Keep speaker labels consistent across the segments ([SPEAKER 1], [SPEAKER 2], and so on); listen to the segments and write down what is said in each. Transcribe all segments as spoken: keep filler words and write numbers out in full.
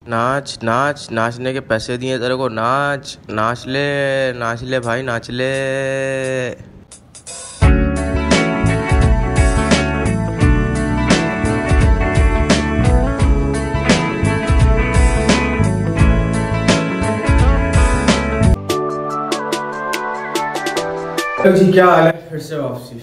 [SPEAKER 1] नाच नाच नाचने के पैसे दिए तेरे को, नाच नाच ले नाच ले भाई नाच ले।
[SPEAKER 2] जी क्या हाल है, फिर से वापसी।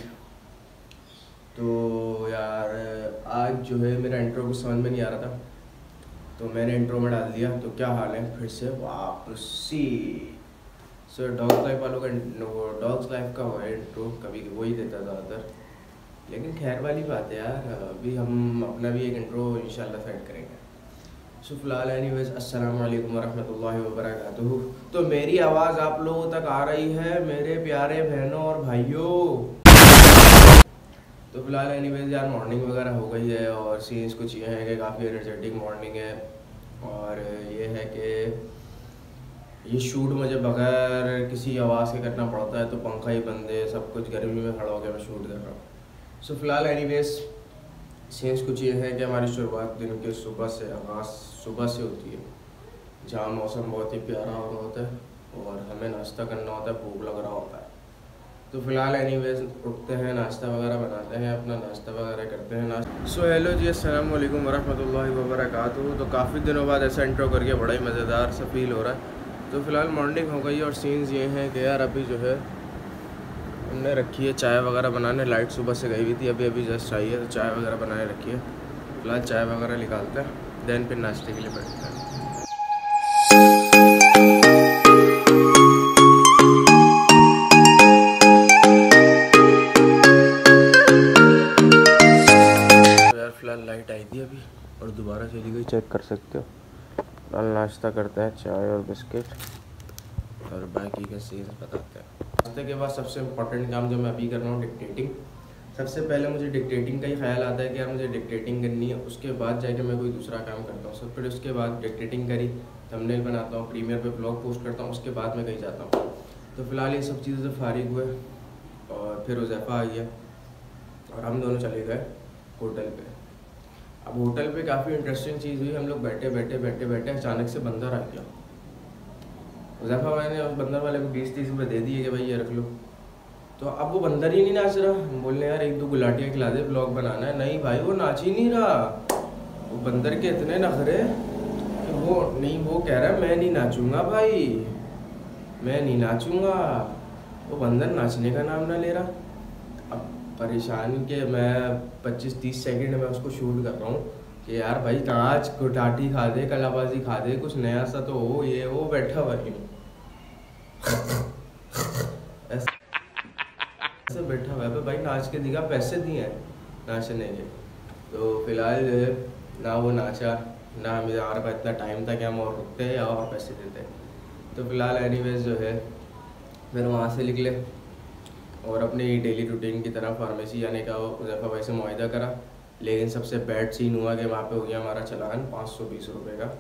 [SPEAKER 2] तो यार आज जो है मेरा इंट्रो कुछ समझ में नहीं आ रहा था, तो मैंने इंट्रो में डाल दिया। तो क्या हाल है, फिर से वापसी। सो डॉग्स लाइफ वालों का डॉग्स लाइफ का वो है इंट्रो, कभी वही देता ज़्यादातर। लेकिन खैर वाली बात है यार, अभी हम अपना भी एक इंट्रो इंशाल्लाह सेट करेंगे। सो फिलहाल एनीवेज अस्सलाम वालेकुम वरहमतुल्लाहि वबरकातुहू। तो मेरी आवाज़ आप लोगों तक आ रही है मेरे प्यारे बहनों और भाइयों। तो फिलहाल एनीवेज यार मॉर्निंग वगैरह हो गई है और सीन्स कुछ ये है कि काफ़ी एनर्जेटिक मॉर्निंग है। और ये है कि ये शूट मुझे बगैर किसी आवाज़ के करना पड़ता है, तो पंखा ही बंद है, सब कुछ गर्मी में खड़ा होकर मैं शूट कर रहा हूँ। सो फिलहाल एनीवेज सीन्स कुछ ये है कि हमारी शुरुआत दिन के सुबह से आगाज़ सुबह से होती है, जहाँ मौसम बहुत ही प्यारा हो रहा होता है और हमें नाश्ता करना होता है, भूख लग रहा होता है। तो फिलहाल एनीवेज उठते हैं, नाश्ता वगैरह बनाते हैं, अपना नाश्ता वगैरह करते हैं नाश्ता। सो हेलो जी, अस्सलाम वालेकुम वरहमतुल्लाहि वबरकातुहू। तो काफ़ी दिनों बाद ऐसा इंट्रो करके बड़ा ही मज़ेदार सा फील हो रहा है। तो फिलहाल मॉर्निंग हो गई और सीन्स ये हैं कि यार अभी जो है हमने रखी है चाय वगैरह बनाने। लाइट सुबह से गई हुई थी, अभी अभी जस्ट आई है, तो चाय वगैरह बनाने रखी है। फिलहाल चाय वगैरह निकालते हैं, देन फिर नाश्ते के लिए बैठते हैं। तो यार फिलहाल लाइट आई थी अभी और दोबारा चली गई, चेक कर सकते हो। फिलहाल नाश्ता करते हैं, चाय और बिस्किट, और बाकी का सीन बताते हैं। नाश्ते के बाद सबसे इम्पोर्टेंट काम जो मैं अभी कर रहा हूँ, डिक्टेटिंग। सबसे पहले मुझे डिक्टेटिंग का ही ख्याल आता है कि यार मुझे डिक्टेटिंग करनी है, उसके बाद जाके मैं कोई दूसरा काम करता हूँ। सब फिर उसके बाद डिक्टेटिंग करी, थंबनेल बनाता हूँ, प्रीमियर पे ब्लॉग पोस्ट करता हूँ, उसके बाद मैं कहीं जाता हूँ। तो फिलहाल ये सब चीज़ों से फारिग हुए और फिर उज़ैफ़ा आ गया और हम दोनों चले गए होटल पे। अब होटल पे काफ़ी इंटरेस्टिंग चीज़ हुई। हम लोग बैठे बैठे बैठे बैठे अचानक से बंदर आ गया। उज़ैफ़ा मैंने उस बंदर वाले को बीस तीस रुपये दे दिए कि भाई ये रख लो। तो अब वो बंदर ही नहीं नाच रहा। हम बोलने यार एक दो गुलाटियाँ खिला दे, ब्लॉग बनाना है। नहीं भाई वो नाच ही नहीं रहा। वो बंदर के इतने नखरे कि वो नहीं, वो कह रहा है मैं नहीं नाचूंगा भाई, मैं नहीं नाचूंगा। वो बंदर नाचने का नाम ना ले रहा। अब परेशान के मैं पच्चीस तीस सेकंड में उसको शूट कर रहा हूँ कि यार भाई नाच, गुटाटी खा दे, कलाबाजी खा दे, कुछ नया सा तो हो। ये वो बैठा हुआ नहीं ऐसे बैठा हुआ है भाई, नाच के दिखा, पैसे दिए हैं नाचने के। तो फिलहाल जो है ना वो नाचा, ना हमारे पास इतना टाइम था कि हम और रुकते या और पैसे देते। तो फिलहाल एनीवेज जो है फिर वहाँ से निकले और अपनी डेली रूटीन की तरह फार्मेसी जाने का उज़ैफ़ा भाई से मुआहिदा करा। लेकिन सबसे बैड सीन हुआ कि वहाँ पे हो गया हमारा चालान पाँच सौ बीस रुपये का।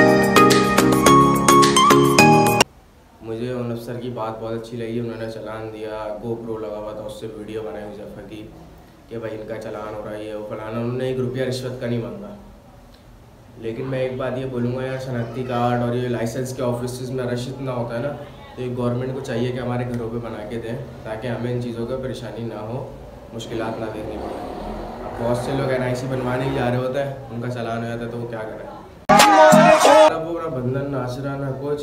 [SPEAKER 2] मुझे उन अफसर की बात बहुत अच्छी लगी, उन्होंने चालान दिया, गोप्रो लगा हुआ था, उससे वीडियो बनाई उज़ैफ़ा की कि भाई इनका चालान हो रहा है, ये वो फलाना। उन्होंने एक रुपया रिश्वत का नहीं मांगा। लेकिन मैं एक बात ये बोलूँगा यार, शनाख्ती कार्ड और ये लाइसेंस के ऑफिस में रश इतना होता है ना, तो ये गवर्नमेंट को चाहिए कि हमारे घरों पे बना के दें, ताकि हमें इन चीज़ों का परेशानी ना हो, मुश्किलात ना देखनी पड़े। अब बहुत से लोग एन आई सी बनवाने ही जा रहे होते हैं, उनका चालान हो जाता है तो वो क्या करें। अब वो पूरा बंधन नाच रहा ना कुछ।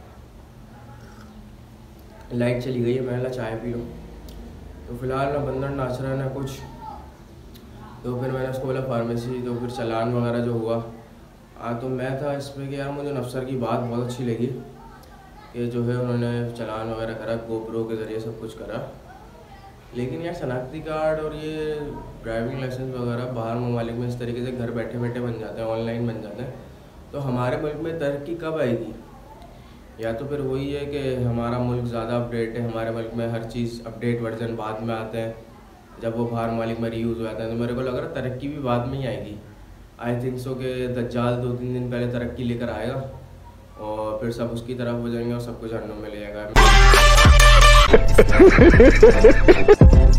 [SPEAKER 2] लाइट चली गई है, मैंने चाय पी लो। तो फिलहाल ना बंधन नाच रहा ना कुछ। तो फिर मैंने उसको बोला फार्मेसी। तो फिर चालान वगैरह जो हुआ, हाँ तो मैं था इस पर कि यार मुझे अफसर की बात बहुत अच्छी लगी कि जो है उन्होंने चालान वगैरह करा, गोप्रो के ज़रिए सब कुछ करा। लेकिन यार शनाख्ती कार्ड और ये ड्राइविंग लाइसेंस वगैरह बाहर ममालिक में इस तरीके से घर बैठे बैठे बन जाते हैं, ऑनलाइन बन जाते हैं। तो हमारे मुल्क में तरक्की कब आएगी? या तो फिर वही है कि हमारा मुल्क ज़्यादा अपडेट है, हमारे मुल्क में हर चीज़ अपडेट वर्जन बाद में आते हैं, जब वो बाहर ममालिक में रीयूज़ हो जाता है। तो मेरे को लग रहा है तरक्की भी बाद में ही आएगी। आई थिंक सो कि दज्जाल दो तीन दिन पहले तरक्की लेकर आएगा और फिर सब उसकी तरफ हो जाएंगे और सब कुछ जहन्नुम में ले जाएगा।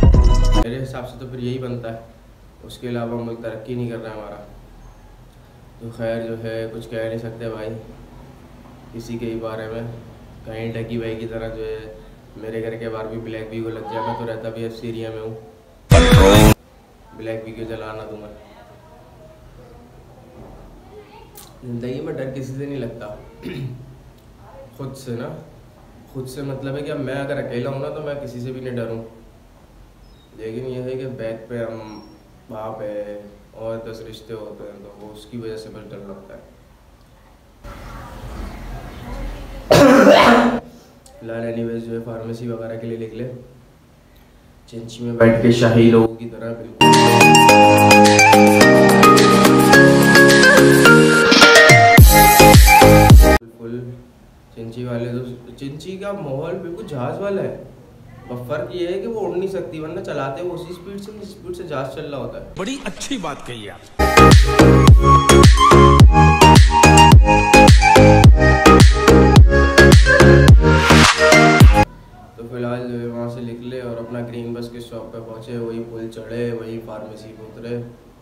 [SPEAKER 2] मेरे हिसाब से तो फिर यही बनता है, उसके अलावा मुल्क तरक्की नहीं कर रहा है हमारा। तो खैर जो है कुछ कह नहीं सकते भाई किसी के ही बारे में। कहीं टकी भाई की तरह जो है मेरे घर के बाहर भी ब्लैक वी को लग जाए। मैं तो रहता भी एफ सीरिया में हूँ, ब्लैक वी को जलाना दूंगा। जिंदगी में डर किसी से नहीं लगता, खुद से ना। खुद से मतलब है कि अब मैं अगर अकेला हूँ ना तो मैं किसी से भी नहीं डरूँ, लेकिन यह है कि बैक पे हम बाप है और दस रिश्ते होते हैं तो वो उसकी वजह से बस डर लगता है। फिलहाल एनीवेज जो है फार्मेसी वगैरह के लिए निकले, चिंची में बैठ के शाही लोगों की तरह बिल्कुल फुल चिंची वाले। तो चिंची का माहौल बिल्कुल जहाज वाला है, बस फर्क ये है कि वो उड़ नहीं सकती, वरना चलाते वो उसी स्पीड से जिस स्पीड से जहाज चल रहा होता है।
[SPEAKER 3] बड़ी अच्छी बात कही आप।
[SPEAKER 2] तो फिलहाल जो है वहाँ से निकले और अपना ग्रीन बस के शॉप पे पहुँचे, वही पुल चढ़े, वही फार्मेसी पे उतरे।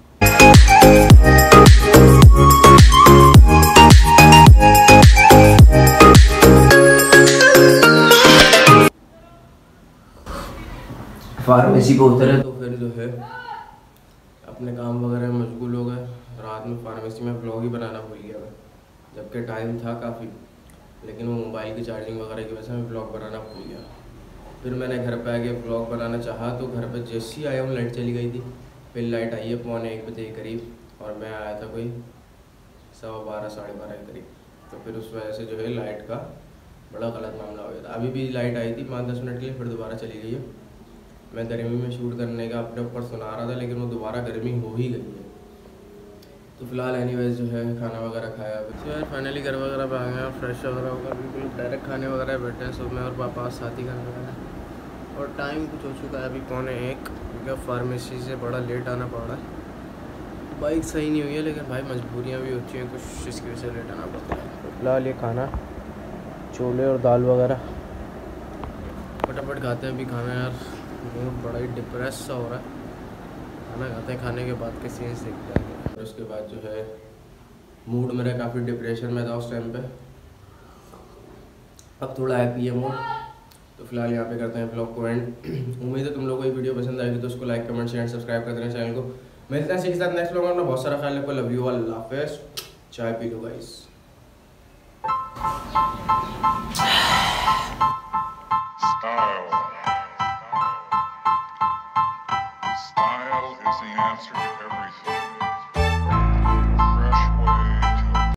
[SPEAKER 2] फार्मेसी पे उतरे तो फिर जो है अपने काम वगैरह में मशगूल हो गए। रात में फार्मेसी में ब्लॉग ही बनाना भूल गया मैं, जबकि टाइम था काफ़ी, लेकिन वो मोबाइल की चार्जिंग वगैरह की वजह से मैं ब्लॉग बनाना भूल गया। फिर मैंने घर पे आके ब्लॉग बनाना चाहा तो घर पे जैसे ही आया हूँ लाइट चली गई थी। फिर लाइट आई है पौने एक बजे के करीब और मैं आया था कोई सवा बारह साढ़े बारह के करीब। तो फिर उस वजह से जो है लाइट का बड़ा गलत मामला हो गया था। अभी भी लाइट आई थी पाँच दस मिनट के लिए, फिर दोबारा चली गई है। मैं गर्मी में शूट करने का अपने ऊपर सुना रहा था, लेकिन वो दोबारा गर्मी हो ही गई है। तो फिलहाल एनीवेज जो है खाना वगैरह खाया अभी। तो यार फाइनली घर वगैरह पे आ गए, फ्रेश वगैरह होकर बिल्कुल डायरेक्ट खाने वगैरह बैठे हैं। सुबह और पापा साथ ही खाने वगैरह, और टाइम कुछ हो चुका है अभी पौने एक, क्योंकि फार्मेसी से बड़ा लेट आना पड़ रहा है। बाइक सही नहीं हुई है, लेकिन भाई मजबूरियाँ भी होती हैं कुछ, इसकी वजह से लेट आना पड़ता है। तो फिलहाल ये खाना छोले और दाल वगैरह फटाफट खाते हैं अभी खाना। यार मूड बड़ा ही डिप्रेस सा हो रहा है, खाना खाते हैं, खाने के बाद के सीन्स देखते हैं। और उसके बाद जो है मूड मेरा काफ़ी डिप्रेशन में था उस टाइम पे, अब थोड़ा हैप्पी है मूड। तो फिलहाल यहाँ पे करते हैं ब्लॉग को एंड। उम्मीद है तुम लोगों को ये वीडियो पसंद आएगी, तो उसको लाइक कमेंट शेयर सब्सक्राइब कर देना चैनल को। मिलते हैं इसी के साथ नेक्स्ट ब्लॉग में। बहुत सारा ख्याल रखो, लव यू, अल्लाह हाफिज़, चाय पी लो guys.
[SPEAKER 4] Style is the answer to everything.